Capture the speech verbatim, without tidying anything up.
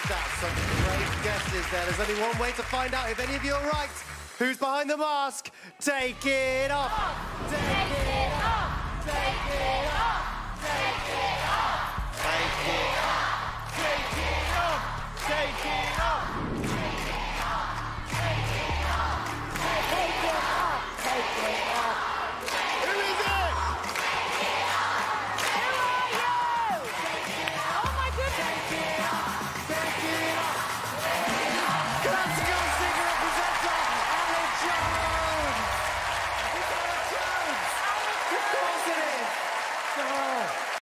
That's some great guesses there. There's only one way to find out if any of you are right. Who's behind the mask? Take it off! Take it off! Take it off!